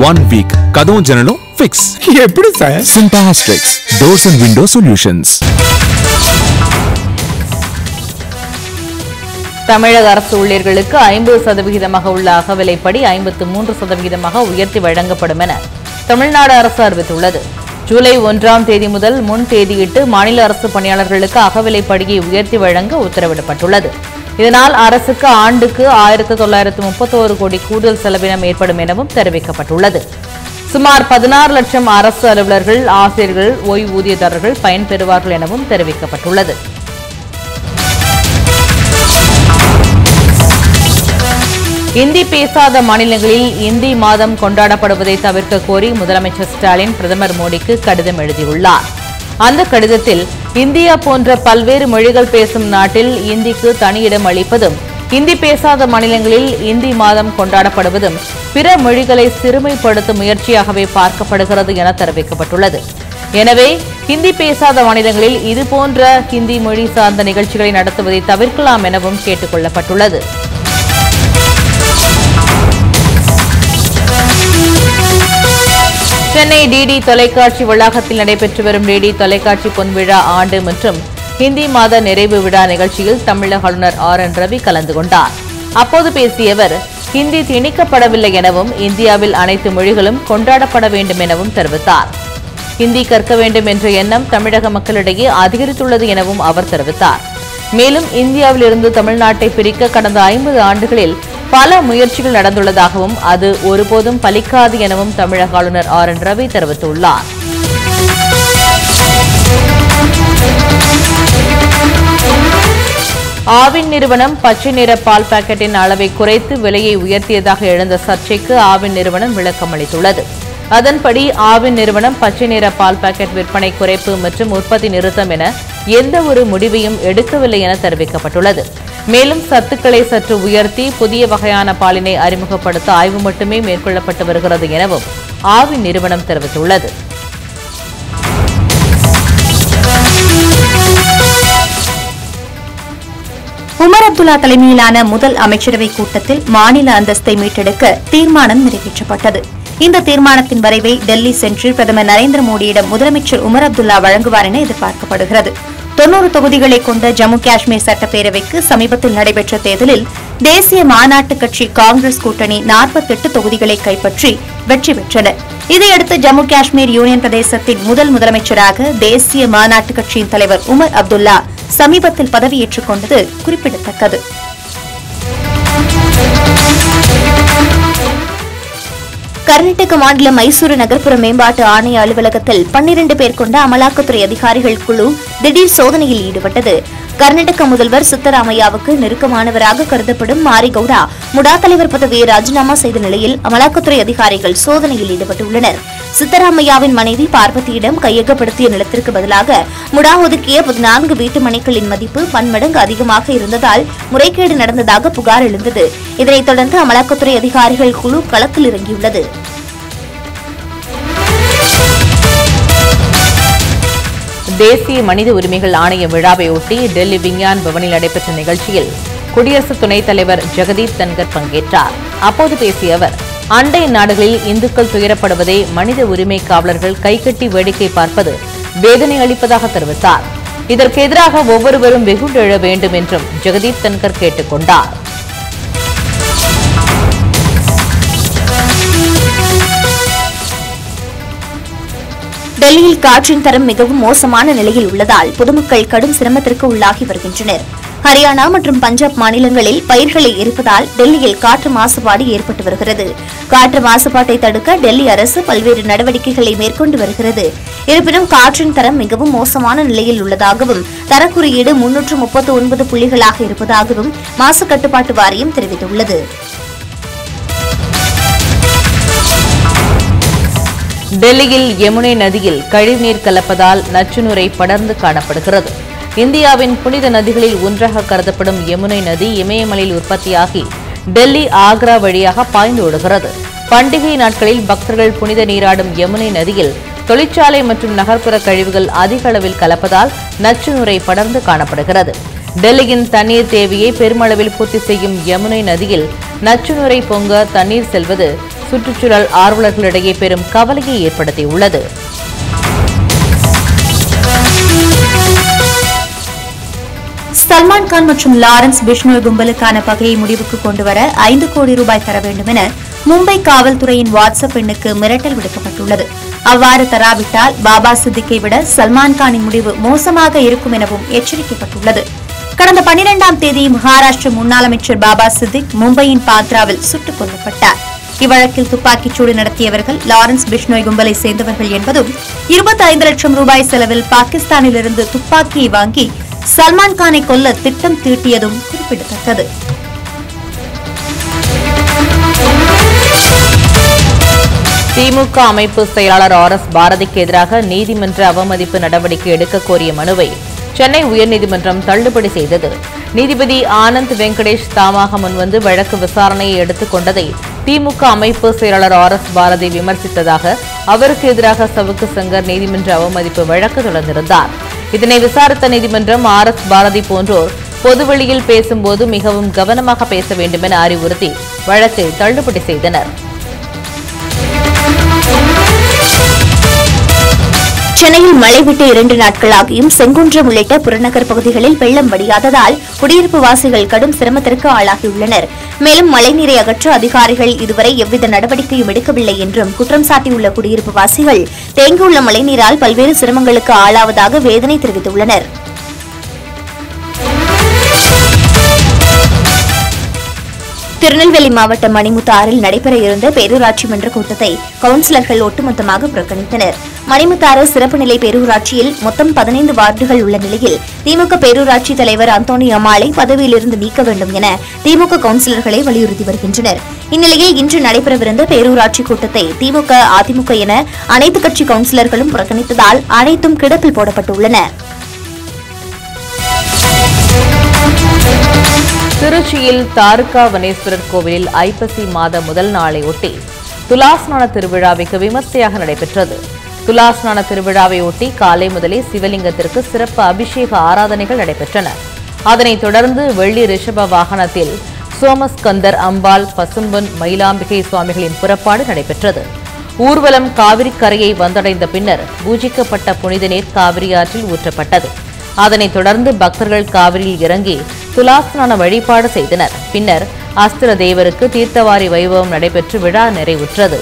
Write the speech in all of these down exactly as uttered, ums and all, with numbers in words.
One week. கதவும் ஜன்னலும் fix. எப்படி sir? Sympastrix Doors and Window Solutions. தமிழக அரசு ஊழியர்களுக்கு ஐம்பது சதவிகிதமாக உள்ள அகவிலைப்படி ஐம்பத்து மூன்று சதவிகிதமாக உயர்த்தி வழங்கப்படும் என தமிழ்நாடு அரசு அறிவித்துள்ளது. ஜூலை ஒன்றாம் தேதி முதல் முன் தேதியிட்டு மாநில அரசு பணியாளர்களுக்கு அகவிலைப்படியை உயர்த்தி வழங்க உத்தரவிடப்பட்டுள்ளது. இதனால் அரசுக்கு ஆண்டுக்கு ஆயிரத்து தொள்ளாயிரத்து முப்பத்தோரு கோடி கூடுதல் செலவினம் ஏற்படும் எனவும் தெரிவிக்கப்பட்டுள்ளது. சுமார் பதினாறு லட்சம் அரசு அலுவலர்கள், ஆசிரியர்கள், ஓய்வூதியதாரர்கள் பயன்பெறுவார்கள் எனவும் தெரிவிக்கப்பட்டுள்ளது. இந்தி பேசாத மாநிலங்களில் இந்தி மாதம் கொண்டாடப்படுவதை தவிர்க்க கோரி முதலமைச்சர் ஸ்டாலின் பிரதமர் மோடிக்கு கடிதம் எழுதியுள்ளார். அந்த கடிதத்தில் இந்தியா போன்ற பல்வேறு மொழிகள் பேசும் நாட்டில் இந்திக்கு தனியிடம் அளிப்பதும், இந்தி பேசாத மாநிலங்களில் இந்தி மாதம் கொண்டாடப்படுவதும் பிற மொழிகளை சிறுமைப்படுத்தும் முயற்சியாகவே பார்க்கப்படுகிறது என தெரிவிக்கப்பட்டுள்ளது. எனவே ஹிந்தி பேசாத மாநிலங்களில் இதுபோன்ற ஹிந்தி மொழி சார்ந்த நிகழ்ச்சிகளை நடத்துவதை தவிர்க்கலாம் எனவும் கேட்டுக் கொள்ளப்பட்டுள்ளது. சென்னை டிடி தொலைக்காட்சி வளாகத்தில் நடைபெற்று வரும் டிடி தொலைக்காட்சி பொன்விழா ஆண்டு மற்றும் ஹிந்தி மாத நிறைவு விழா நிகழ்ச்சியில் தமிழக ஆளுநர் ஆர் என் ரவி கலந்து கொண்டார். அப்போது பேசிய அவர், ஹிந்தி திணிக்கப்படவில்லை எனவும் இந்தியாவில் அனைத்து மொழிகளும் கொண்டாடப்பட வேண்டும் எனவும் தெரிவித்தார். ஹிந்தி கற்க வேண்டும் என்ற எண்ணம் தமிழக மக்களிடையே அதிகரித்துள்ளது எனவும் அவர் தெரிவித்தார். மேலும் இந்தியாவிலிருந்து தமிழ்நாட்டை பிரிக்க கடந்த ஐம்பது ஆண்டுகளில் பல முயற்சிகள் நடந்துள்ளதாகவும் அது ஒருபோதும் பலிக்காது எனவும் தமிழக ஆளுநர் ஆர் என் ரவி தெரிவித்துள்ளார். ஆவின் நிறுவனம் பச்சை நிற பால் பாக்கெட்டின் அளவை குறைத்து விலையை உயர்த்தியதாக எழுந்த சர்ச்சைக்கு ஆவின் நிறுவனம் விளக்கம் அளித்துள்ளது. அதன்படி ஆவின் நிறுவனம் பச்சை நிற பால் பாக்கெட் விற்பனை குறைப்பு மற்றும் உற்பத்தி நிறுத்தம் என எந்த ஒரு முடிவையும் எடுக்கவில்லை என தெரிவிக்கப்பட்டுள்ளது. மேலும் சத்துக்களை சற்று உயர்த்தி புதிய வகையான பாலினை அறிமுகப்படுத்த ஆய்வு மட்டுமே மேற்கொள்ளப்பட்டு வருகிறது எனவும் ஆவின் நிறுவனம் தெரிவித்துள்ளது. உமர் அப்துல்லா தலைமையிலான முதல் அமைச்சரவை கூட்டத்தில் மாநில அந்தஸ்தை மீட்டெடுக்க தீர்மானம் நிறைவேற்றப்பட்டது. இந்த தீர்மானத்தின் வரைவை டெல்லி சென்று பிரதமர் நரேந்திர மோடியிடம் முதலமைச்சர் உமர் அப்துல்லா வழங்குவார் என எதிர்பார்க்கப்படுகிறது. தொன்னூறு தொகுதிகளை கொண்ட ஜம்மு காஷ்மீர் சட்டப்பேரவைக்கு சமீபத்தில் நடைபெற்ற தேர்தலில் தேசிய மாநாட்டு கட்சி காங்கிரஸ் கூட்டணி நாற்பத்தி எட்டு தொகுதிகளை கைப்பற்றி வெற்றி பெற்றனர். இதையடுத்து ஜம்மு காஷ்மீர் யூனியன் பிரதேசத்தின் முதல் முதலமைச்சராக தேசிய மாநாட்டு கட்சியின் தலைவர் உமர் அப்துல்லா சமீபத்தில் பதவியேற்றுக் கொண்டது குறிப்பிடத்தக்கது. கர்நாடக மாநில மைசூரு நகர்ப்புற மேம்பாட்டு ஆணைய அலுவலகத்தில் பன்னிரண்டு பேர் கொண்ட அமலாக்கத்துறை அதிகாரிகள் குழு திடீர் சோதனையில் ஈடுபட்டது. கர்நாடக முதல்வர் சித்தராமையாவுக்கு நெருக்கமானவராக கருதப்படும் மாரிகவுடா முடா தலைவர் பதவியை ராஜினாமா செய்த நிலையில் அமலாக்கத்துறை அதிகாரிகள் சோதனையில் ஈடுபட்டுள்ளனர். சித்தராமையாவின் மனைவி பார்வதியிடம் கையகப்படுத்திய நிலத்திற்கு பதிலாக முடா ஒதுக்கிய பதினான்கு வீட்டு மனைகளின் மதிப்பு பன்மடங்கு அதிகமாக இருந்ததால் முறைகேடு நடந்ததாக புகார் எழுந்தது. இதனைத் தொடர்ந்து அமலாக்கத்துறை அதிகாரிகள் குழு களத்தில் இறங்கியுள்ளது. தேசிய மனித உரிமைகள் ஆணைய விழாவையொட்டி டெல்லி விஞ்ஞான் பவனில் நடைபெற்ற நிகழ்ச்சியில் குடியரசு துணைத் தலைவர் ஜெகதீப் தன்கர் பங்கேற்றார். அப்போது பேசிய அவர், அண்டை நாடுகளில் இந்துக்கள் துயரப்படுவதை மனித உரிமை காவலர்கள் கைகட்டி வேடிக்கை பார்ப்பது வேதனை அளிப்பதாக தெரிவித்தார். இதற்கு எதிராக ஒவ்வொருவரும் வெகுண்டெழ வேண்டும் என்றும் ஜெகதீப் தன்கர் கேட்டுக் கொண்டார். டெல்லியில் காற்றின் தரம் மிகவும் மோசமான நிலையில் உள்ளதால் பொதுமக்கள் கடும் சிரமத்திற்கு உள்ளாகி வருகின்றனர். ஹரியானா மற்றும் பஞ்சாப் மாநிலங்களில் பயிர்களை எரிப்பதால் டெல்லியில் காற்று மாசுபாடு ஏற்பட்டு வருகிறது. காற்று மாசுபாட்டை தடுக்க டெல்லி அரசு பல்வேறு நடவடிக்கைகளை மேற்கொண்டு வருகிறது. இருப்பினும் காற்றின் தரம் மிகவும் மோசமான நிலையில் உள்ளதாகவும் தரக்குறியீடு முன்னூற்று முப்பத்தி ஒன்பது புள்ளிகளாக இருப்பதாகவும் மாசு கட்டுப்பாட்டு வாரியம் தெரிவித்துள்ளது. டெல்லியில் யமுனை நதியில் கழிவுநீர் கலப்பதால் நச்சுநுரை படர்ந்து காணப்படுகிறது. இந்தியாவின் புனித நதிகளில் ஒன்றாக கருதப்படும் யமுனை நதி இமயமலையில் உற்பத்தியாகி டெல்லி, ஆக்ரா வழியாக பாய்ந்து ஓடுகிறது. பண்டிகை நாட்களில் பக்தர்கள் புனித நீராடும் யமுனை நதியில் தொழிற்சாலை மற்றும் நகர்ப்புற கழிவுகள் அதிக அளவில் கலப்பதால் நச்சுநுரை படர்ந்து காணப்படுகிறது. டெல்லியின் தண்ணீர் தேவையை பெருமளவில் பூர்த்தி செய்யும் யமுனை நதியில் நச்சுநுரை பொங்க தண்ணீர் செல்வது சுற்றுச்சூழல் ஆர்வலர்களிடையே பெரும் கவலையை ஏற்படுத்தியுள்ளது. சல்மான் கான் மற்றும் லாரன்ஸ் பிஷ்னோய் கும்பலுக்கான பகையை முடிவுக்கு கொண்டுவர ஐந்து கோடி ரூபாய் தர வேண்டும் என மும்பை காவல்துறையின் வாட்ஸ்அப் எண்ணுக்கு மிரட்டல் விடுக்கப்பட்டுள்ளது. அவ்வாறு தராவிட்டால் பாபா சித்திக்கை விட சல்மான் கானின் முடிவு மோசமாக இருக்கும் எனவும் எச்சரிக்கப்பட்டுள்ளது. கடந்த பனிரெண்டாம் தேதி மகாராஷ்டிர முன்னாள் அமைச்சர் பாபா சித்திக் மும்பையின் பாத்ராவில் சுட்டுக் கொல்லப்பட்டார். இவ்வழக்கில் துப்பாக்கிச்சூடு நடத்தியவர்கள் லாரன்ஸ் பிஷ்னோய் கும்பலை சேர்ந்தவர்கள் என்பதும் இருபத்தி ஐந்து லட்சம் ரூபாய் செலவில் பாகிஸ்தானிலிருந்து துப்பாக்கியை வாங்கி சல்மான் கானை கொல்ல திட்டம் தீட்டியதும் குறிப்பிடத்தக்கது. திமுக அமைப்பு செயலாளர் ஆர் எஸ் பாரதிக்கு எதிராக நீதிமன்ற அவமதிப்பு நடவடிக்கை எடுக்க கோரிய மனுவை சென்னை உயர்நீதிமன்றம் தள்ளுபடி செய்தது. நீதிபதி ஆனந்த் வெங்கடேஷ் தாமாக முன்வந்து வழக்கு விசாரணையை எடுத்துக் கொண்டதை திமுக அமைப்பு செயலாளர் ஆர் எஸ் பாரதி விமர்சித்ததாக அவருக்கு எதிராக சவுக்கு சங்கர் நீதிமன்ற அவமதிப்பு வழக்கு தொடர்ந்திருந்தார். இதனை விசாரித்த நீதிமன்றம் ஆர் எஸ் பாரதி போன்றோர் பொதுவெளியில் பேசும்போது மிகவும் கவனமாக பேச வேண்டும் என அறிவுறுத்தி வழக்கை தள்ளுபடி செய்தனர். சென்னையில் மழை விட்டு இரண்டு நாட்களாகியும் செங்குன்றம் உள்ளிட்ட புறநகர் பகுதிகளில் வெள்ளம் வடியாததால் குடியிருப்பு வாசிகள் கடும் சிரமத்திற்கு ஆளாகியுள்ளனர். மேலும் மழைநீரை அகற்ற அதிகாரிகள் இதுவரை எவ்வித நடவடிக்கையும் எடுக்கவில்லை என்றும் குற்றம் சாட்டியுள்ள குடியிருப்பு வாசிகள் தேங்கியுள்ள மழைநீரால் பல்வேறு சிரமங்களுக்கு ஆளாவதாக வேதனை தெரிவித்துள்ளனர். திருநெல்வேலி மாவட்டம் மணிமுத்தாறில் நடைபெற இருந்த பேரூராட்சி மன்ற கூட்டத்தை கவுன்சிலர்கள் ஒட்டுமொத்தமாக புறக்கணித்தனர். மணிமுத்தாறு சிறப்பு நிலை பேரூராட்சியில் மொத்தம் பதினைந்து வார்டுகள் உள்ள நிலையில் திமுக பேரூராட்சி தலைவர் அந்தோணி அம்மாளை பதவியிலிருந்து நீக்க வேண்டும் என திமுக கவுன்சிலர்களை வலியுறுத்தி வருகின்றனர். இந்நிலையில் இன்று நடைபெறவிருந்த பேரூராட்சி கூட்டத்தை திமுக, அதிமுக என அனைத்துக் கட்சி கவுன்சிலர்களும் புறக்கணித்ததால் அனைத்தும் கிடப்பில் போடப்பட்டுள்ளன. திருச்சியில் தாருகாவனேஸ்வரர் கோவிலில் ஐப்பசி மாத முதல் நாளை ஒட்டி துலாஸ்நான திருவிழா வெகு விமர்சையாக நடைபெற்றது. துலாஸ்நான திருவிழாவை ஒட்டி காலை முதலே சிவலிங்கத்திற்கு சிறப்பு அபிஷேக ஆராதனைகள் நடைபெற்றன. அதனைத் தொடர்ந்து வெள்ளி ரிஷப வாகனத்தில் சோமஸ்கந்தர், அம்பாள், பசும்பொன், மயிலாம்பிகை சுவாமிகளின் புறப்பாடு நடைபெற்றது. ஊர்வலம் காவிரி கரையை வந்தடைந்த பின்னர் பூஜிக்கப்பட்ட புனித நீர் காவிரி ஆற்றில் ஊற்றப்பட்டது. அதனைத் தொடர்ந்து பக்தர்கள் காவிரியில் இறங்கி துலாஸ்நான வழிபாடு செய்தனர். பின்னர் அஸ்திர தேவருக்கு தீர்த்தவாரி வைபவம் நடைபெற்று விழா நிறைவுற்றது.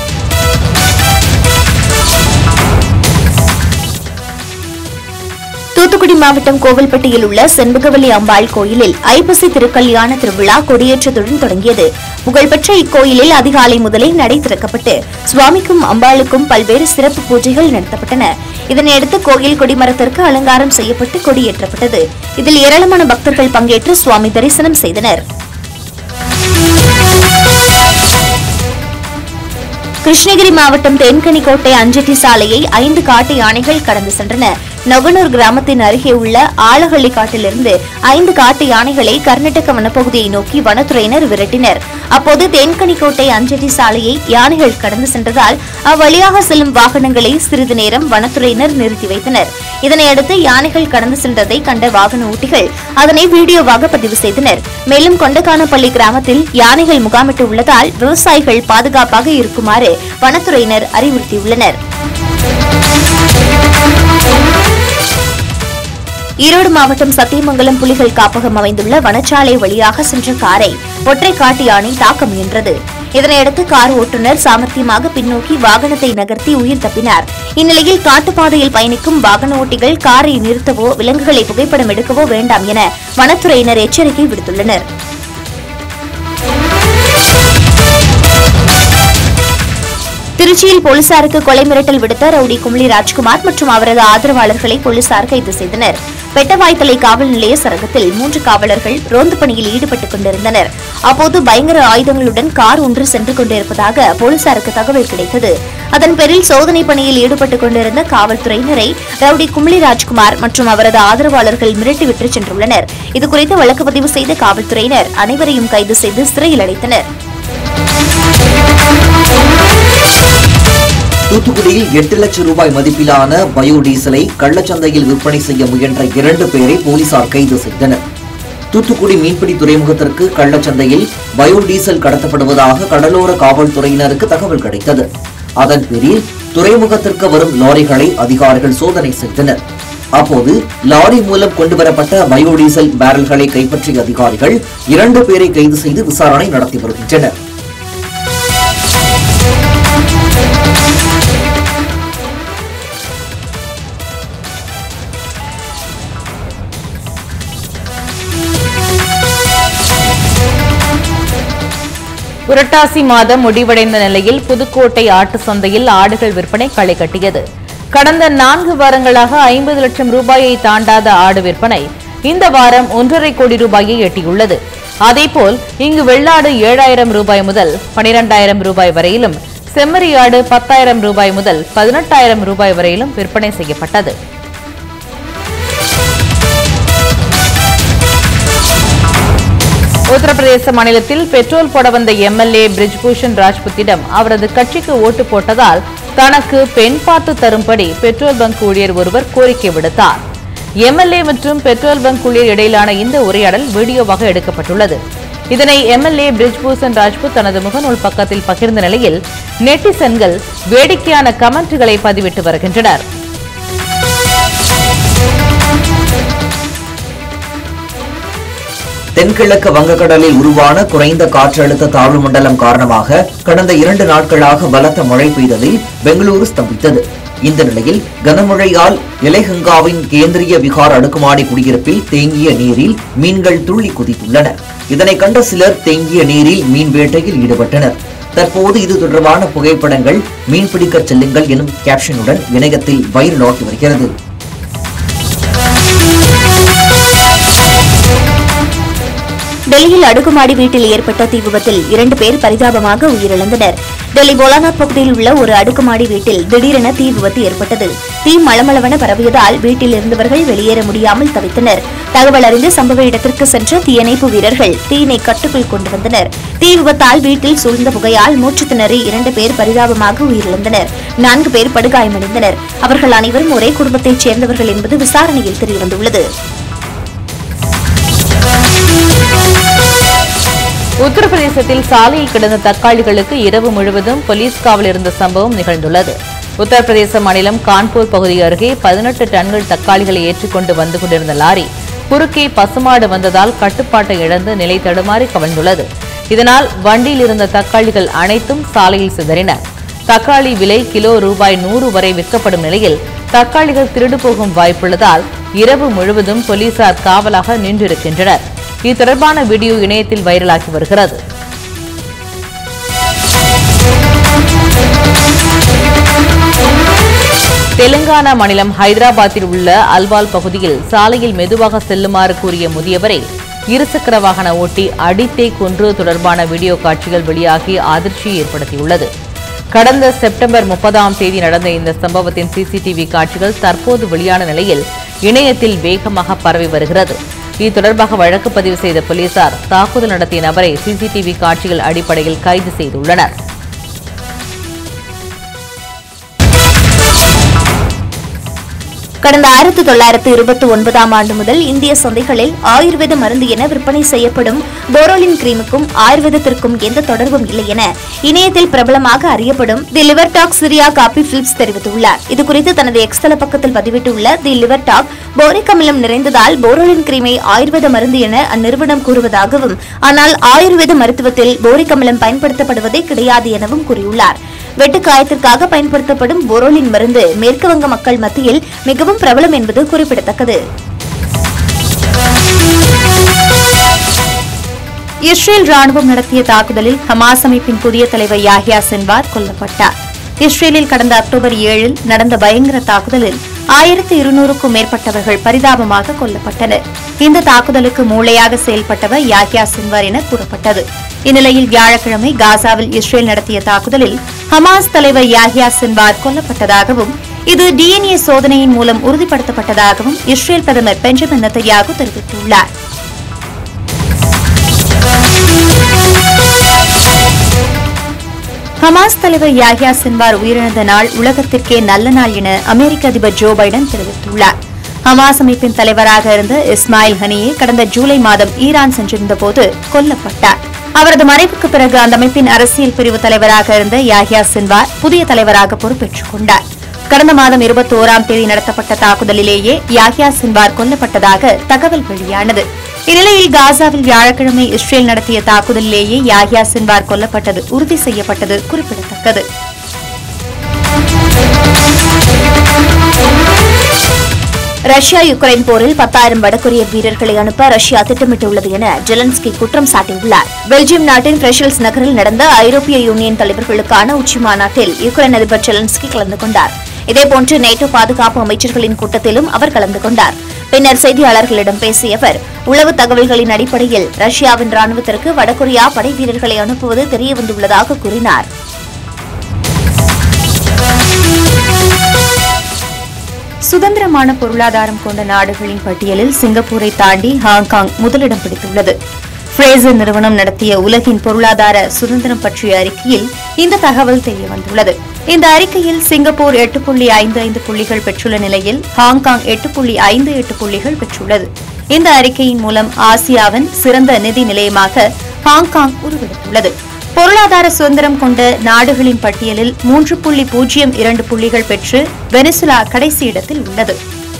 தூத்துக்குடி மாவட்டம் கோவில்பட்டியில் உள்ள செண்பகவல்லி அம்பாள் கோயிலில் ஐப்பசி திருக்கல்யாண திருவிழா கொடியேற்றத்துடன் தொடங்கியது. புகழ்பெற்ற இக்கோயிலில் அதிகாலை முதலே நடை திறக்கப்பட்டு சுவாமிக்கும் அம்பாளுக்கும் பல்வேறு சிறப்பு பூஜைகள் நடத்தப்பட்டன. இதனையடுத்து கோயில் கொடிமரத்திற்கு அலங்காரம் செய்யப்பட்டு கொடியேற்றப்பட்டது. இதில் ஏராளமான பக்தர்கள் பங்கேற்று சுவாமி தரிசனம் செய்தனர். கிருஷ்ணகிரி மாவட்டம் தென்கனிக்கோட்டை அஞ்சட்டி சாலையை ஐந்து காட்டு யானைகள் கடந்து சென்றன. நொகனூர் கிராமத்தின் அருகே உள்ள ஆலஹள்ளி காட்டிலிருந்து ஐந்து காட்டு யானைகளை கர்நாடக வனப்பகுதியை நோக்கி வனத்துறையினர் விரட்டினர். அப்போது தென்கனிக்கோட்டை அஞ்சட்டி சாலையை யானைகள் கடந்து சென்றதால் அவ்வழியாக செல்லும் வாகனங்களை சிறிது நேரம் வனத்துறையினர் நிறுத்தி வைத்தனர். இதனையடுத்து யானைகள் கடந்து சென்றதை கண்ட வாகன ஓட்டிகள் அதனை வீடியோவாக பதிவு செய்தனர். மேலும் கொண்டகானப்பள்ளி கிராமத்தில் யானைகள் முகாமிட்டு உள்ளதால் விவசாயிகள் பாதுகாப்பாக இருக்குமாறு வனத்துறையினர் அறிவுறுத்தியுள்ளனர். ஈரோடு மாவட்டம் சத்தியமங்கலம் புலிகள் காப்பகம் அமைந்துள்ள வனச்சாலை வழியாக சென்ற காரை ஒற்றை காட்டு யானை தாக்க முயன்றது. இதனையடுத்து கார் ஓட்டுநர் சாமர்த்தியமாக பின்னோக்கி வாகனத்தை நகர்த்தி உயிர் தப்பினார். இந்நிலையில் காட்டுப்பாதையில் பயணிக்கும் வாகன ஓட்டிகள் காரை நிறுத்தவோ விலங்குகளை புகைப்படம் எடுக்கவோ வேண்டாம் என வனத்துறையினர் எச்சரிக்கை விடுத்துள்ளனர். திருச்சியில் போலீசாருக்கு கொலை மிரட்டல் விடுத்த ரவுடி கும்ளி ராஜ்குமார் மற்றும் அவரது ஆதரவாளர்களை போலீசார் கைது செய்தனர். பெட்டவாய்த்தலை காவல் நிலைய சரகத்தில் மூன்று காவலர்கள் ரோந்து பணியில் ஈடுபட்டுக் கொண்டிருந்தனர். அப்போது பயங்கர ஆயுதங்களுடன் கார் ஒன்று சென்று கொண்டிருப்பதாக போலீசாருக்கு தகவல் கிடைத்தது. அதன் பேரில் சோதனை பணியில் ஈடுபட்டுக் கொண்டிருந்த காவல்துறையினரை ரவுடி கும்ளி ராஜ்குமார் மற்றும் அவரது ஆதரவாளர்கள் மிரட்டிவிட்டு சென்றுள்ளனர். இதுகுறித்து வழக்கு பதிவு செய்த காவல்துறையினர் அனைவரையும் கைது செய்து சிறையில் அடைத்தனர். தூத்துக்குடியில் எட்டு லட்சம் ரூபாய் மதிப்பிலான பயோடீசலை கள்ளச்சந்தையில் விற்பனை செய்ய முயன்ற இரண்டு பேரை போலீசார் கைது செய்தனர். தூத்துக்குடி மீன்பிடி துறைமுகத்திற்கு கள்ளச்சந்தையில் பயோடீசல் கடத்தப்படுவதாக கடலோர காவல்துறையினருக்கு தகவல் கிடைத்தது. அதன் பேரில் துறைமுகத்திற்கு வரும் லாரிகளை அதிகாரிகள் சோதனை செய்தனர். அப்போது லாரி மூலம் கொண்டுவரப்பட்ட பயோடீசல் பேரல்களை கைப்பற்றிய அதிகாரிகள் இரண்டு பேரை கைது செய்து விசாரணை நடத்தி வருகின்றனர். புரட்டாசி மாதம் முடிவடைந்த நிலையில் புதுக்கோட்டை ஆட்டு சந்தையில் ஆடுகள் விற்பனை களை கட்டியது. கடந்த நான்கு வாரங்களாக ஐம்பது லட்சம் ரூபாயை தாண்டாத ஆடு விற்பனை இந்த வாரம் ஒன்றரை கோடி ரூபாயை எட்டியுள்ளது. அதேபோல் இங்கு வெள்ளாடு ஏழாயிரம் ரூபாய் முதல் பனிரெண்டாயிரம் ரூபாய் வரையிலும், செம்மறி ஆடு பத்தாயிரம் ரூபாய் முதல் பதினெட்டாயிரம் ரூபாய் வரையிலும் விற்பனை செய்யப்பட்டது. உத்தரப்பிரதேச மாநிலத்தில் பெட்ரோல் போட வந்த எம்எல்ஏ பிரிஜ்பூஷன் ராஜ்புத்திடம் அவரது கட்சிக்கு ஓட்டு போட்டதால் தனக்கு பெண் பார்த்து தரும்படி பெட்ரோல் பங்க் ஊழியர் ஒருவர் கோரிக்கை விடுத்தார். எம்எல்ஏ மற்றும் பெட்ரோல் பங்க் ஊழியர் இடையிலான இந்த உரையாடல் வீடியோவாக எடுக்கப்பட்டுள்ளது. இதனை எம்எல்ஏ பிரிஜ்பூஷன் ராஜ்புத் தனது முகநூல் பக்கத்தில் பகிர்ந்த நிலையில் நெட்டிசன்கள் வேடிக்கையான கமெண்ட்களை பதிவிட்டு வருகின்றனர். தென்கிழக்கு வங்கக்கடலில் உருவான குறைந்த காற்றழுத்த தாழ்வு மண்டலம் காரணமாக கடந்த இரண்டு நாட்களாக பலத்த மழை பெய்ததில் பெங்களூரு ஸ்தம்பித்தது. இந்த நிலையில் கனமழையால் எலைஹங்காவின் கேந்திரிய விகார் அடுக்குமாடி குடியிருப்பில் தேங்கிய நீரில் மீன்கள் துள்ளி குதித்துள்ளன. இதனை கண்ட சிலர் தேங்கிய நீரில் மீன் வேட்டையில் ஈடுபட்டனர். தற்போது இது தொடர்பான புகைப்படங்கள் மீன்பிடிக்க செல்லுங்கள் எனும் கேப்ஷனுடன் இணையத்தில் வைரலாகி வருகிறது. டெல்லியில் அடுக்குமாடி வீட்டில் ஏற்பட்ட தீ விபத்தில் இரண்டு பேர் பரிதாபமாக உயிரிழந்தனர். டெல்லி போலானாத் பகுதியில் உள்ள ஒரு அடுக்குமாடி வீட்டில் திடீரென தீ விபத்து ஏற்பட்டது. தீ மளமளவென பரவியதால் வீட்டில் இருந்தவர்கள் வெளியேற முடியாமல் தவித்தனர். தகவல் அறிந்து சம்பவ இடத்திற்கு சென்ற தீயணைப்பு வீரர்கள் தீயினை கட்டுக்குள் கொண்டு வந்தனர். தீ விபத்தால் வீட்டில் சூழ்ந்த புகையால் மூச்சு திணறி இரண்டு பேர் பரிதாபமாக உயிரிழந்தனர். நான்கு பேர் படுகாயமடைந்தனர். அவர்கள் அனைவரும் ஒரே குடும்பத்தைச் சேர்ந்தவர்கள் என்பது விசாரணையில் தெரியவந்துள்ளது. உத்தரப்பிரதேசத்தில் சாலையில் கிடந்த தக்காளிகளுக்கு இரவு முழுவதும் போலீஸ் காவல் இருந்த சம்பவம் நிகழ்ந்துள்ளது. உத்தரப்பிரதேச மாநிலம் கான்பூர் பகுதி அருகே பதினெட்டு டன்கள் தக்காளிகளை ஏற்றிக்கொண்டு வந்து கொண்டிருந்த லாரி குறுக்கே பசுமாடு வந்ததால் கட்டுப்பாட்டை இழந்து நிலை தடுமாறி கவிழ்ந்துள்ளது. இதனால் வண்டியில் இருந்த தக்காளிகள் அனைத்தும் சாலையில் சிதறின. தக்காளி விலை கிலோ ரூபாய் நூறு வரை விற்கப்படும் நிலையில் தக்காளிகள் திருடு போகும் வாய்ப்புள்ளதால் இரவு முழுவதும் போலீசார் காவலாக நின்றிருக்கின்றனர். இது தொடர்பான வீடியோ இணையத்தில் வைரலாகி வருகிறது. தெலுங்கானா மாநிலம் ஹைதராபாத்தில் உள்ள அல்வால் பகுதியில் சாலையில் மெதுவாக செல்லுமாறு கூறிய முதியவரை இருசக்கர வாகன ஓட்டி அடித்தே கொன்று தொடர்பான வீடியோ காட்சிகள் வெளியாகி அதிர்ச்சியை ஏற்படுத்தியுள்ளது. கடந்த செப்டம்பர் முப்பதாம் தேதி நடந்த இந்த சம்பவத்தின் சிசிடிவி காட்சிகள் தற்போது வெளியான நிலையில் இணையத்தில் வேகமாக பரவி வருகிறது. இது தொடர்பாக வழக்கு பதிவு செய்த போலீசார் தாக்குதல் நடத்திய நபரை சிசிடிவி காட்சிகள் அடிப்படையில் கைது செய்துள்ளனர். கடந்த ஆயிரத்தி தொள்ளாயிரத்து இருபத்தி ஒன்பதாம் ஆண்டு முதல் இந்திய சந்தைகளில் ஆயுர்வேத மருந்து என விற்பனை செய்யப்படும் போரோலின் கிரீமுக்கும் ஆயுர்வேதத்திற்கும் எந்த தொடர்பும் இல்லை என இணையத்தில் பிரபலமாக அறியப்படும் the liver doc Cyriac Abby Philips தெரிவித்துள்ளார். இதுகுறித்து தனது எக்ஸ் தள பக்கத்தில் பதிவிட்டுள்ள தி லிவர் டாக், போரிக் அமிலம் நிறைந்ததால் போரோலின் கிரீமை ஆயுர்வேத மருந்து என அந்நிறுவனம் கூறுவதாகவும், ஆனால் ஆயுர்வேத மருத்துவத்தில் போரிக் அமிலம் பயன்படுத்தப்படுவதே கிடையாது எனவும் கூறியுள்ளார். வெட்டு காயத்திற்காக பயன்படுத்தப்படும் போரோலின் மருந்து மேற்கு வங்க மக்கள் மத்தியில் மிகவும் பிரபலம் என்பது குறிப்பிடத்தக்கது. இஸ்ரேல் ராணுவம் நடத்திய தாக்குதலில் ஹமாஸ் அமைப்பின் புதிய தலைவர் யாஹ்யா சின்வார் கொல்லப்பட்டார். இஸ்ரேலில் கடந்த அக்டோபர் ஏழில் நடந்த பயங்கர தாக்குதலில் ஆயிரத்து இருநூறுக்கும் மேற்பட்டவர்கள் பரிதாபமாக கொல்லப்பட்டனர். இந்த தாக்குதலுக்கு மூளையாக செயல்பட்டவர் யாஹ்யா சின்வார் என கூறப்பட்டது. இந்நிலையில் வியாழக்கிழமை காசாவில் இஸ்ரேல் நடத்திய தாக்குதலில் ஹமாஸ் தலைவர் யாஹ்யா சின்வார் கொல்லப்பட்டதாகவும், இது டிஎன்ஏ சோதனையின் மூலம் உறுதிப்படுத்தப்பட்டதாகவும் இஸ்ரேல் பிரதமர் பெஞ்சமின் நெதன்யாகு தெரிவித்துள்ளார். ஹமாஸ் தலைவர் யாஹ்யா சின்வார் உயிரிழந்த நாள் உலகத்திற்கே நல்ல நாள் என அமெரிக்க அதிபர் ஜோ பைடன் தெரிவித்துள்ளார். ஹமாஸ் அமைப்பின் தலைவராக இருந்த இஸ்மாயில் ஹனியே கடந்த ஜூலை மாதம் ஈரான் சென்றிருந்த போது கொல்லப்பட்டார். அவரது மறைவுக்கு பிறகு அந்த அமைப்பின் அரசியல் பிரிவு தலைவராக இருந்த யாஹ்யா சின்வார் புதிய தலைவராக பொறுப்பேற்றுக் கொண்டார். கடந்த மாதம் இருபத்தி ஓராம் தேதி நடத்தப்பட்ட தாக்குதலிலேயே யாஹ்யா சின்வார் கொல்லப்பட்டதாக தகவல் வெளியானது. இந்நிலையில் காசாவில் வியாழக்கிழமை இஸ்ரேல் நடத்திய தாக்குதலிலேயே யாஹ்யா சின்வார் கொல்லப்பட்டது உறுதி செய்யப்பட்டது குறிப்பிடத்தக்கது. ரஷ்யா யுக்ரைன் போரில் பத்தாயிரம் வடகொரிய வீரர்களை அனுப்ப ரஷ்யா திட்டமிட்டுள்ளது என ஜெலன்ஸ்கி குற்றம் சாட்டியுள்ளார். பெல்ஜியம் நாட்டின் பிரஷல்ஸ் நகரில் நடந்த ஐரோப்பிய யூனியன் தலைவர்களுக்கான உச்சி மாநாட்டில் யுக்ரைன் அதிபர் ஜெலன்ஸ்கி கலந்து கொண்டார். இதேபோன்று நேட்டோ பாதுகாப்பு அமைச்சர்களின் கூட்டத்திலும் அவர் கலந்து கொண்டார். பின்னர் செய்தியாளர்களிடம் பேசிய அவர், உளவு தகவல்களின் அடிப்படையில் ரஷ்யாவின் ராணுவத்திற்கு வடகொரியா படை வீரர்களை அனுப்புவது தெரியவந்துள்ளதாக கூறினார். சுதந்திரமான பொருளாதாரம் கொண்ட நாடுகளின் பட்டியலில் சிங்கப்பூரை தாண்டி ஹாங்காங் முதலிடம் பிடித்துள்ளது. ஃப்ரேசர் நிறுவனம் நடத்திய உலகின் பொருளாதார சுதந்திரம் பற்றிய அறிக்கையில் இந்த தகவல் தெரியவந்துள்ளது. இந்த அறிக்கையில் சிங்கப்பூர் எட்டு புள்ளி ஐந்து ஐந்து புள்ளிகள் பெற்றுள்ள நிலையில் ஹாங்காங் எட்டு புள்ளி ஐந்து எட்டு புள்ளிகள் பெற்றுள்ளது. இந்த அறிக்கையின் மூலம் ஆசியாவின் சிறந்த நிதி நிலையமாக ஹாங்காங் உருவெடுத்துள்ளது. பொருளாதார சுதந்திரம் கொண்ட நாடுகளின் பட்டியலில் மூன்று புள்ளி பூஜ்ஜியம் இரண்டு புள்ளிகள் பெற்று வெனிசுலா கடைசி இடத்தில் உள்ளது.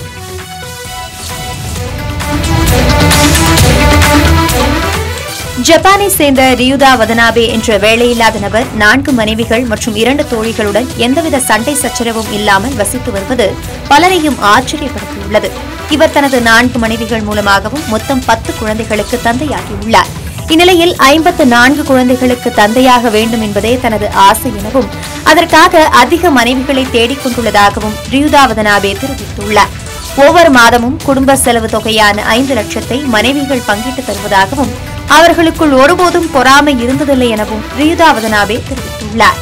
ஜப்பானை சேர்ந்த ரியுதா வதனாபே என்ற வேலையில்லாத நபர் நான்கு மனைவிகள் மற்றும் இரண்டு தோழிகளுடன் எந்தவித சண்டை சச்சரவும் இல்லாமல் வசித்து வருவது பலரையும் ஆச்சரியப்படுத்தியுள்ளது. இவர் தனது நான்கு மனைவிகள் மூலமாகவும் மொத்தம் பத்து குழந்தைகளுக்கு தந்தையாகியுள்ளார். இந்நிலையில் ஐம்பத்து நான்கு குழந்தைகளுக்கு தந்தையாக வேண்டும் என்பதே தனது ஆசை எனவும் அதற்காக அதிக மனைவிகளை தேடிக் கொண்டுள்ளதாகவும் ரியுதா வதனாபே தெரிவித்துள்ளார். ஒவ்வொரு மாதமும் குடும்ப செலவு தொகையான ஐந்து லட்சத்தை மனைவிகள் பங்கிட்டு தருவதாகவும் அவர்களுக்குள் ஒருபோதும் பொறாமை இருந்ததில்லை எனவும் ரியுதா வதனாபே தெரிவித்துள்ளார்.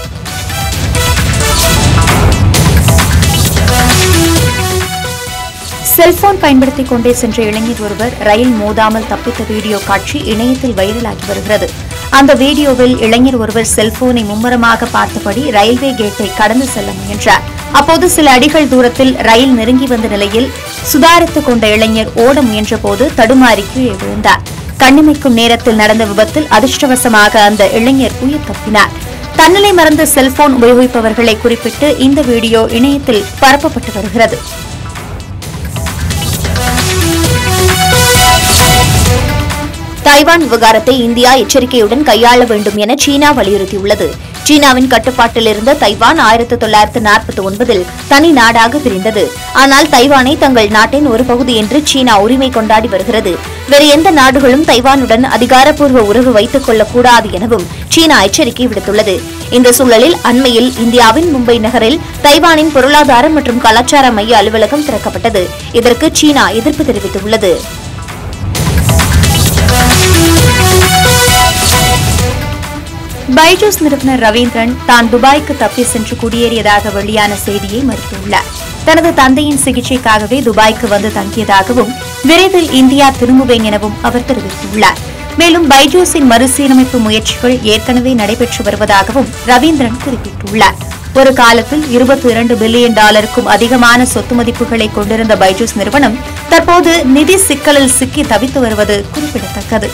செல்போன் பயன்படுத்திக் கொண்டே சென்ற இளைஞர் ஒருவர் ரயில் மோதாமல் தப்பித்த வீடியோ காட்சி இணையத்தில் வைரலாகி வருகிறது. அந்த வீடியோவில் இளைஞர் ஒருவர் செல்போனை மும்முரமாக பார்த்தபடி ரயில்வே கேட்டை கடந்து செல்ல முயன்றார். அப்போது சில அடிகள் தூரத்தில் ரயில் நெருங்கி வந்த நிலையில் சுதாரித்துக் கொண்ட இளைஞர் ஓட முயன்றபோது தடுமாறி கீழே விழுந்தார். கண்ணிமைக்கும் நேரத்தில் நடந்த விபத்தில் அதிர்ஷ்டவசமாக அந்த இளைஞர் உயிர் தப்பினார். தன்னிலை மறந்த செல்போன் உபயோகிப்பவர்களை குறிப்பிட்டு இந்த வீடியோ இணையத்தில் பரப்பப்பட்டு வருகிறது. தைவான் விவகாரத்தை இந்தியா எச்சரிக்கையுடன் கையாள வேண்டும் என சீனா வலியுறுத்தியுள்ளது. சீனாவின் கட்டுப்பாட்டில் இருந்த தைவான் ஆயிரத்தி தொள்ளாயிரத்து நாற்பத்தி ஒன்பதில் தனி நாடாக பிரிந்தது. ஆனால் தைவானை தங்கள் நாட்டின் ஒரு பகுதி என்று சீனா உரிமை கொண்டாடி வருகிறது. வேறு எந்த நாடுகளும் தைவானுடன் அதிகாரப்பூர்வ உறவு வைத்துக் கொள்ளக்கூடாது எனவும் சீனா எச்சரிக்கை விடுத்துள்ளது. இந்த சூழலில் அண்மையில் இந்தியாவின் மும்பை நகரில் தைவானின் பொருளாதார மற்றும் கலாச்சார மைய அலுவலகம் திறக்கப்பட்டது. இதற்கு சீனா எதிர்ப்பு தெரிவித்துள்ளது. பைஜூஸ் நிறுவனர் ரவீந்திரன் தான் துபாய்க்கு தப்பி சென்று குடியேறியதாக வெளியான செய்தியை மறுத்துள்ளார். தனது தந்தையின் சிகிச்சைக்காகவே துபாய்க்கு வந்து தங்கியதாகவும் விரைவில் இந்தியா திரும்புவேன் எனவும் அவர் தெரிவித்துள்ளார். மேலும் பைஜூஸின் மறுசீரமைப்பு முயற்சிகள் ஏற்கனவே நடைபெற்று வருவதாகவும் ரவீந்திரன் குறிப்பிட்டுள்ளார். ஒரு காலத்தில் இருபத்தி இரண்டு பில்லியன் டாலருக்கும் அதிகமான சொத்து மதிப்புகளை கொண்டிருந்த பைஜூஸ் நிறுவனம் தற்போது நிதி சிக்கலில் சிக்கி தவித்து வருவது குறிப்பிடத்தக்கது.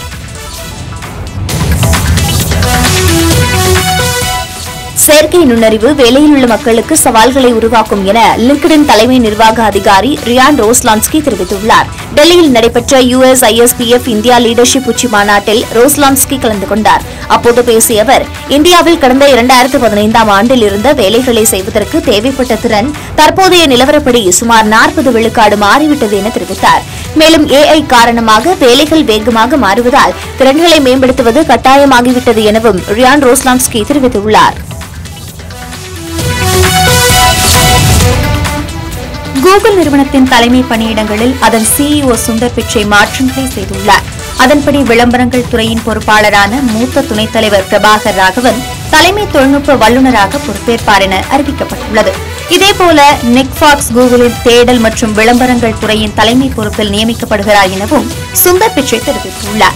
செயற்கை நுண்ணறிவு வேலையில் உள்ள மக்களுக்கு சவால்களை உருவாக்கும் என லிங்க்டின் தலைமை நிர்வாக அதிகாரி ரியான் ரோஸ்லான்ஸ்கி தெரிவித்துள்ளார். டெல்லியில் நடைபெற்ற யுஎஸ் ஐஎஸ்பிஎஃப் இந்தியா லீடர்ஷிப் உச்சி மாநாட்டில் ரோஸ்லான்ஸ்கி கலந்து கொண்டார். அப்போது பேசிய அவர், இந்தியாவில் கடந்த இரண்டாயிரத்து பதினைந்தாம் ஆண்டில் இருந்த வேலைகளை செய்வதற்கு தேவைப்பட்ட திறன் தற்போதைய நிலவரப்படி சுமார் நாற்பது விழுக்காடு மாறிவிட்டது என தெரிவித்தார். மேலும் ஏஐ காரணமாக வேலைகள் வேகமாக மாறுவதால் திறன்களை மேம்படுத்துவது கட்டாயமாகிவிட்டது எனவும் ரியான் ரோஸ்லான்ஸ்கி தெரிவித்துள்ளார். கூகுள் நிறுவனத்தின் தலைமை பணியிடங்களில் அதன் சிஇஓ சுந்தர் பிச்சை மாற்றங்களை செய்துள்ளார். அதன்படி விளம்பரங்கள் துறையின் பொறுப்பாளரான மூத்த துணைத் தலைவர் பிரபாகர் ராகவன் தலைமை தொழில்நுட்ப வல்லுநராக பொறுப்பேற்பார் என அறிவிக்கப்பட்டுள்ளது. இதேபோல நிக் ஃபாக்ஸ் கூகுளின் தேடல் மற்றும் விளம்பரங்கள் துறையின் தலைமை பொறுப்பில் நியமிக்கப்படுகிறார் எனவும் சுந்தர் பிச்சை தெரிவித்துள்ளார்.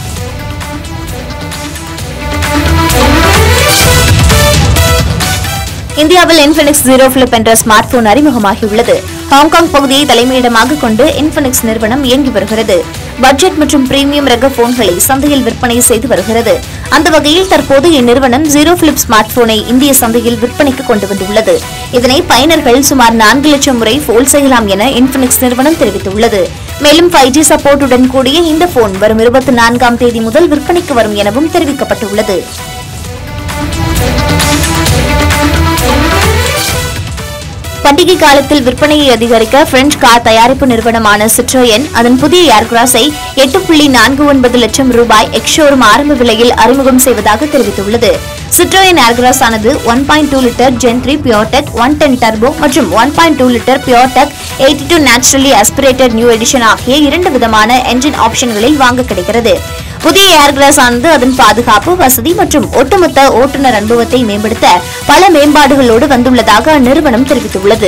இந்தியாவில் இன்ஃபினிக்ஸ் ஜீரோ ஃபிளிப் என்ற ஸ்மார்ட் போன் அறிமுகமாகியுள்ளது. ஹாங்காங் பகுதியை தலைமையிடமாக கொண்டு இன்ஃபினிக்ஸ் நிறுவனம் இயங்கி வருகிறது. பட்ஜெட் மற்றும் பிரீமியம் ரக போன்களை சந்தையில் விற்பனை செய்து வருகிறது. அந்த வகையில் தற்போது இந்நிறுவனம் ஜீரோ பிளிப் ஸ்மார்ட் போனை இந்திய சந்தையில் விற்பனைக்கு கொண்டு வந்துள்ளது. இதனை பயனர்கள் சுமார் நான்கு லட்சம் முறை போல் செய்யலாம் என இன்ஃபினிக்ஸ் நிறுவனம் தெரிவித்துள்ளது. மேலும் ஃபைவ் ஜி சப்போர்ட்டுடன் கூடிய இந்த போன் வரும் இருபத்தி நான்காம் தேதி முதல் விற்பனைக்கு வரும் எனவும் தெரிவிக்கப்பட்டுள்ளது. பண்டிகை காலத்தில் விற்பனையை அதிகரிக்க பிரெஞ்சு கார் தயாரிப்பு நிறுவனமான சிட்ரோயன் அதன் புதிய ஏர்கிராஸை எட்டு புள்ளி நான்கு ஒன்பது லட்சம் ரூபாய் எக்ஸ்ஷோரூம் ஆரம்ப விலையில் அறிமுகம் செய்வதாக தெரிவித்துள்ளது. சிட்ரோயன் ஏர்கிராஸ் ஆனது one point two litre Gen three PureTech one ten turbo மற்றும் one point two litre PureTech eighty two naturally aspirated new edition ஆகிய இரண்டு விதமான என்ஜின் ஆப்ஷன்களில் வாங்க கிடைக்கிறது. புதிய ஏர்கிராஸ் ஆனது அதன் பாதுகாப்பு, வசதி மற்றும் ஒட்டுமொத்த ஓட்டுநர் அனுபவத்தை மேம்படுத்த பல மேம்பாடுகளோடு வந்துள்ளதாக அந்நிறுவனம் தெரிவித்துள்ளது.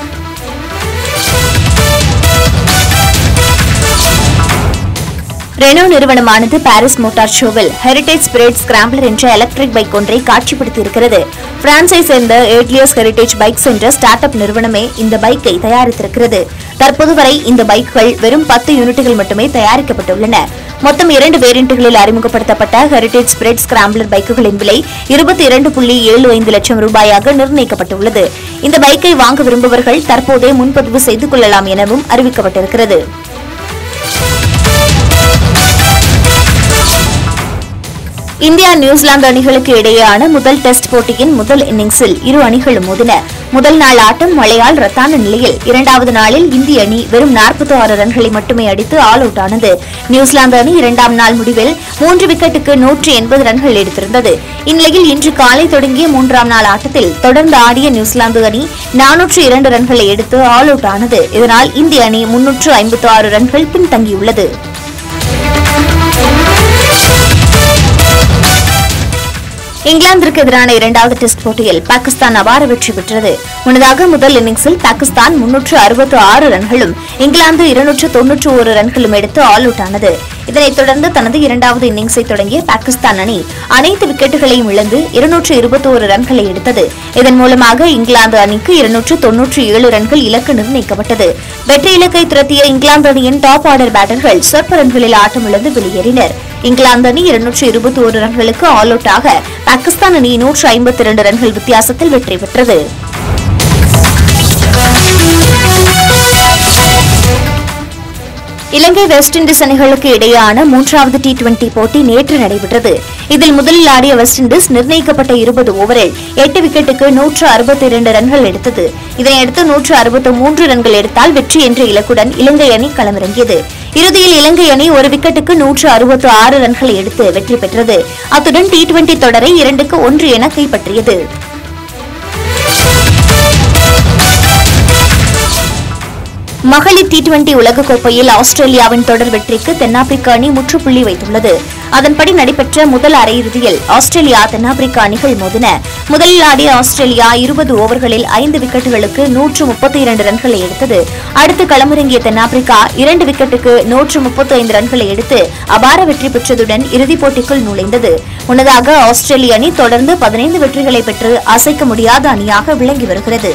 ரெனோ நிறுவனமானது பாரிஸ் மோட்டார் ஷோவில் ஹெரிடேஜ் ஸ்பிரிட் ஸ்கிராம்பிளர் என்ற எலக்ட்ரிக் பைக் ஒன்றை காட்சிப்படுத்தியிருக்கிறது. பிரான்சை சேர்ந்த ஏட்லியஸ் ஹெரிடேஜ் பைக்ஸ் என்ற ஸ்டார்ட் அப் நிறுவனமே இந்த பைக்கை தயாரித்திருக்கிறது. தற்போது வரை இந்த பைக்குகள் வெறும் பத்து யூனிட்டுகள் மட்டுமே தயாரிக்கப்பட்டுள்ளன. மொத்தம் இரண்டு வேரியன்ட்டுகளில் அறிமுகப்படுத்தப்பட்ட ஹெரிடேஜ் ஸ்பிரிட் ஸ்கிராம்பிளர் பைக்குகளின் விலை இருபத்தி இரண்டு புள்ளி ஏழு ஐந்து லட்சம் ரூபாயாக நிர்ணயிக்கப்பட்டுள்ளது. இந்த பைக்கை வாங்க விரும்புபவர்கள் தற்போதே முன்பதிவு செய்து கொள்ளலாம் எனவும் அறிவிக்கப்பட்டிருக்கிறது. இந்தியா நியூசிலாந்து அணிகளுக்கு இடையேயான முதல் டெஸ்ட் போட்டியின் முதல் இன்னிங்ஸில் இரு அணிகளும் மோதின. முதல் நாள் ஆட்டம் மழையால் ரத்தான நிலையில் இரண்டாவது நாளில் இந்திய அணி வெறும் நாற்பத்தி ஆறு ரன்களை மட்டுமே அடித்து ஆல் அவுட் ஆனது. நியூசிலாந்து அணி இரண்டாம் நாள் முடிவில் மூன்று விக்கெட்டுக்கு நூற்றி எண்பது ரன்கள் எடுத்திருந்தது. இந்நிலையில் இன்று காலை தொடங்கிய மூன்றாம் நாள் ஆட்டத்தில் தொடர்ந்து ஆடிய நியூசிலாந்து அணி நானூற்று இரண்டு ரன்களை எடுத்து ஆல் அவுட் ஆனது. இதனால் இந்திய அணி முன்னூற்று ஐம்பத்தி ஆறு ரன்கள் பின்தங்கியுள்ளது. இங்கிலாந்திற்கு எதிரான இரண்டாவது டெஸ்ட் போட்டியில் பாகிஸ்தான் அபார வெற்றி பெற்றது. முன்னதாக முதல் இன்னிங்ஸில் பாகிஸ்தான் முன்னூற்று அறுபத்தி ஆறு ரன்களும் இங்கிலாந்து இருநூற்று தொன்னூற்று ஒரு ரன்களும் எடுத்து ஆல் அவுட் ஆனது. இதனைத் தொடர்ந்து தனது இரண்டாவது இன்னிங்ஸை தொடங்கிய பாகிஸ்தான் அணி அனைத்து விக்கெட்டுகளையும் இழந்து இருநூற்று இருபத்தி ஒரு ரன்களை எடுத்தது. இதன் மூலமாக இங்கிலாந்து அணிக்கு இருநூற்று தொன்னூற்றி ஏழு ரன்கள் இலக்கு நிர்ணயிக்கப்பட்டது. வெற்றி இலக்கை துரத்திய இங்கிலாந்து அணியின் டாப் ஆர்டர் பேட்டர்கள் சொற்ப ரன்களில் ஆட்டமிழந்து வெளியேறினர். இங்கிலாந்து அணி இருநூற்று இருபத்தி ஒரு ரன்களுக்கு ஆல் அவுட் ஆக பாகிஸ்தான் அணி நூற்று ஐம்பத்தி இரண்டு ரன்கள் வித்தியாசத்தில் வெற்றி பெற்றது. இலங்கை வெஸ்ட் இண்டீஸ் அணிகளுக்கு இடையேயான மூன்றாவது டி டுவெண்டி போட்டி நேற்று நடைபெற்றது. இதில் முதலில் ஆடிய வெஸ்ட் இண்டீஸ் நிர்ணயிக்கப்பட்ட இருபது ஓவரில் எட்டு விக்கெட்டுக்கு நூற்று அறுபத்தி இரண்டு ரன்கள் எடுத்தது. இதனையடுத்து நூற்று அறுபத்தி மூன்று ரன்கள் எடுத்தால் வெற்றி என்ற இலக்குடன் இலங்கை அணி களமிறங்கியது. இறுதியில் இலங்கை அணி ஒரு விக்கெட்டுக்கு நூற்று அறுபத்தி ஆறு ரன்களை எடுத்து வெற்றி பெற்றது. அத்துடன் டி டுவெண்டி தொடரை இரண்டுக்கு ஒன்று என கைப்பற்றியது. மகளிர் டி டுவெண்டி உலகக்கோப்பையில் ஆஸ்திரேலியாவின் தொடர் வெற்றிக்கு தென்னாப்பிரிக்க அணி முற்றுப்புள்ளி வைத்துள்ளது. அதன்படி நடைபெற்ற முதல் அரையிறுதியில் ஆஸ்திரேலியா தென்னாப்பிரிக்க அணிகள் மோதின. முதலில் ஆடிய ஆஸ்திரேலியா இருபது ஓவர்களில் ஐந்து விக்கெட்டுகளுக்கு நூற்று முப்பத்தி இரண்டு ரன்களை எடுத்தது. அடுத்து களமிறங்கிய தென்னாப்பிரிக்கா இரண்டு விக்கெட்டுக்கு நூற்று முப்பத்தி ஐந்து ரன்களை எடுத்து அபார வெற்றி பெற்றதுடன் இறுதிப் போட்டிக்குள் நுழைந்தது. முன்னதாக ஆஸ்திரேலிய அணி தொடர்ந்து பதினைந்து வெற்றிகளை பெற்று அசைக்க முடியாத அணியாக விளங்கி வருகிறது.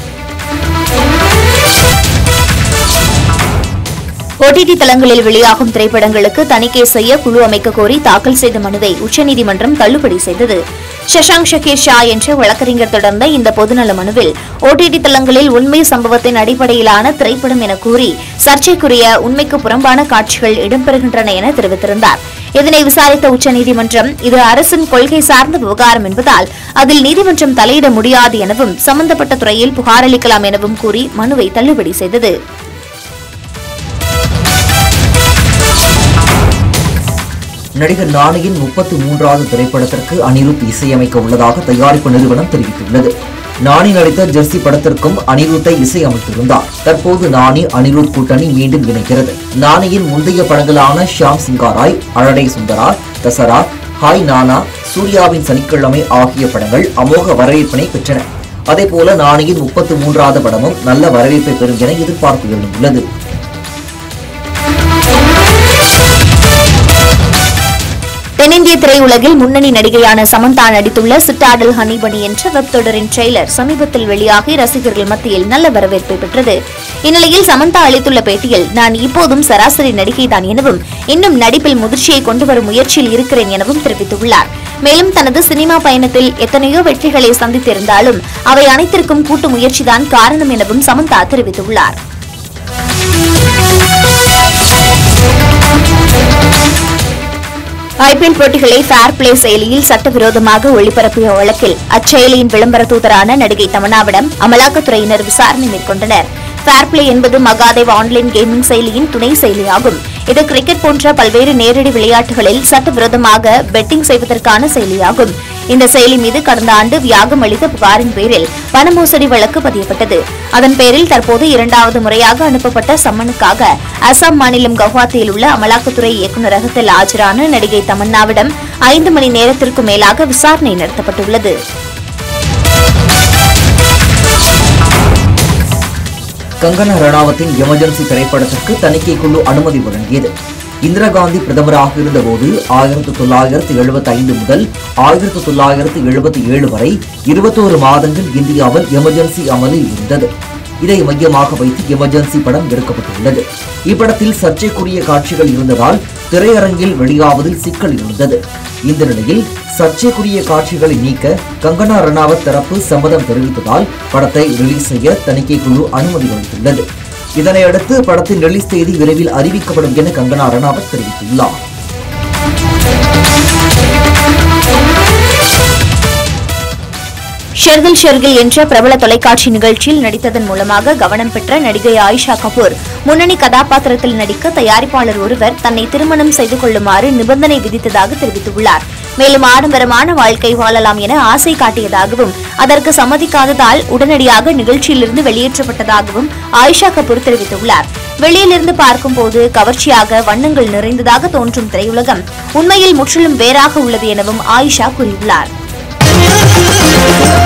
ஓடிடி தளங்களில் வெளியாகும் திரைப்படங்களுக்கு தணிக்கை செய்ய குழு அமைக்க கோரி தாக்கல் செய்த மனுவை உச்சநீதிமன்றம் தள்ளுபடி செய்தது. சஷாங்க் ஷக்கீர் ஷா என்ற வழக்கறிஞர் தொடர்ந்த இந்த பொதுநல மனுவில் ஓடிடி தளங்களில் உண்மை சம்பவத்தின் அடிப்படையிலான திரைப்படம் என கூறி சர்ச்சைக்குரிய உண்மைக்கு புறம்பான காட்சிகள் இடம்பெறுகின்றன என தெரிவித்திருந்தார். இதனை விசாரித்த உச்சநீதிமன்றம் இது அரசின் கொள்கை சார்ந்த விவகாரம் என்பதால் அதில் நீதிமன்றம் தலையிட முடியாது எனவும் சம்பந்தப்பட்ட துறையில் புகார் அளிக்கலாம் எனவும் கூறி மனுவை தள்ளுபடி செய்தது. நடிகர் நானியின் முப்பத்தி மூன்றாவது திரைப்படத்திற்கு அனிருத் இசையமைக்க உள்ளதாக தயாரிப்பு நிறுவனம் தெரிவித்துள்ளது. நானி நடித்த ஜெர்சி படத்திற்கும் அனிருத்தை இசையமைத்திருந்தார். தற்போது நானி அனிருத் கூட்டணி மீண்டும் இணைக்கிறது. நானியின் முந்தைய படங்களான ஷியாம் சிங்காராய், அழடை சுந்தரா, தசரா, ஹாய் நானா, சூர்யாவின் சனிக்கிழமை ஆகிய படங்கள் அமோக வரவேற்பினை பெற்றன. அதேபோல நானியின் முப்பத்தி மூன்றாவது படமும் நல்ல வரவேற்பை பெறும் என எதிர்பார்ப்பு எழுந்துள்ளது. தென்னிந்திய திரையுலகில் முன்னணி நடிகையான சமந்தா நடித்துள்ள சிட்டாடல் ஹனிபனி என்ற வெப் தொடரின் ட்ரெய்லர் சமீபத்தில் வெளியாகி ரசிகர்கள் மத்தியில் நல்ல வரவேற்பை பெற்றது. இந்நிலையில் சமந்தா அளித்துள்ள பேட்டியில், நான் இப்போதும் சராசரி நடிகைதான் எனவும் இன்னும் நடிப்பில் முதிர்ச்சியை கொண்டுவரும் முயற்சியில் இருக்கிறேன் எனவும் தெரிவித்துள்ளார். மேலும் தனது சினிமா பயணத்தில் எத்தனையோ வெற்றிகளை சந்தித்திருந்தாலும் அவை அனைத்திற்கும் கூட்டு முயற்சிதான் காரணம் எனவும் சமந்தா தெரிவித்துள்ளார். ஐபிஎல் போட்டிகளை ஃபேர் பிளே செயலியில் சட்டவிரோதமாக ஒளிபரப்பிய வழக்கில் அச்செயலியின் விளம்பர தூதரான நடிகை தமன்னாவிடம் அமலாக்கத்துறையினர் விசாரணை மேற்கொண்டனர். ஃபேர் பிளே என்பது மகாதேவ் ஆன்லைன் கேமிங் செயலியின் துணை செயலியாகும். இது கிரிக்கெட் போன்ற பல்வேறு நேரடி விளையாட்டுகளில் சட்டவிரோதமாக பெட்டிங் செய்வதற்கான செயலியாகும். இந்த செயலி மீது கடந்த ஆண்டு வியாகம் அளித்த புகாரின் பேரில் பண மோசடி வழக்கு பதியப்பட்டது. அதன் பேரில் தற்போது இரண்டாவது முறையாக அனுப்பப்பட்ட சம்மனுக்காக அசாம் மாநிலம் கவுஹாத்தியில் உள்ள அமலாக்கத்துறை இயக்குநரகத்தில் ஆஜரான நடிகை தமன்னாவிடம் ஐந்து மணி நேரத்திற்கு மேலாக விசாரணை நடத்தப்பட்டுள்ளது. கங்கனா ரணாவத்தின் எமர்ஜென்சி திரைப்படத்திற்கு தணிக்கை குழு அனுமதி வழங்கியது. இந்திரா காந்தி பிரதமராக இருந்தபோது ஆயிரத்தி தொள்ளாயிரத்தி எழுபத்தி ஐந்து முதல் ஆயிரத்தி தொள்ளாயிரத்தி எழுபத்தி ஏழு வரை இருபத்தோரு மாதங்கள் இந்தியாவில் எமர்ஜென்சி அமலில் இருந்தது. இதை மையமாக வைத்து எமர்ஜென்சி படம் எடுக்கப்பட்டுள்ளது. இப்படத்தில் சர்ச்சைக்குரிய காட்சிகள் இருந்ததால் திரையரங்கில் வெளியாவதில் சிக்கல் இருந்தது. இந்த நிலையில் சர்ச்சைக்குரிய காட்சிகளை நீக்க கங்கனா ரணாவத் தரப்பு சம்மதம் தெரிவித்ததால் படத்தை ரிலீஸ் செய்ய தணிக்கை குழு அனுமதி அளித்துள்ளது. இதனையடுத்து படத்தின் ரிலீஸ் தேதி விரைவில் அறிவிக்கப்படும் என கங்கனா ரணாவத் தெரிவித்துள்ளார். ஷெர்கில் ஷெர்கில் என்ற பிரபல தொலைக்காட்சி நிகழ்ச்சியில் நடித்ததன் மூலமாக கவனம் பெற்ற நடிகை ஆயிஷா கபூர் முன்னணி கதாபாத்திரத்தில் நடிக்க தயாரிப்பாளர் ஒருவர் தன்னை திருமணம் செய்து கொள்ளுமாறு நிபந்தனை விதித்ததாக தெரிவித்துள்ளார். மேலும் ஆடம்பரமான வாழ்க்கை வாழலாம் என ஆசை காட்டியதாகவும் அதற்கு சம்மதிக்காததால் உடனடியாக நிகழ்ச்சியிலிருந்து வெளியேற்றப்பட்டதாகவும் ஆயிஷா கபூர் தெரிவித்துள்ளார். வெளியிலிருந்து பார்க்கும்போது கவர்ச்சியாக வண்ணங்கள் நிறைந்ததாக தோன்றும் திரையுலகம் உண்மையில் முற்றிலும் வேறாக உள்ளது எனவும் ஆயிஷா கூறியுள்ளார்.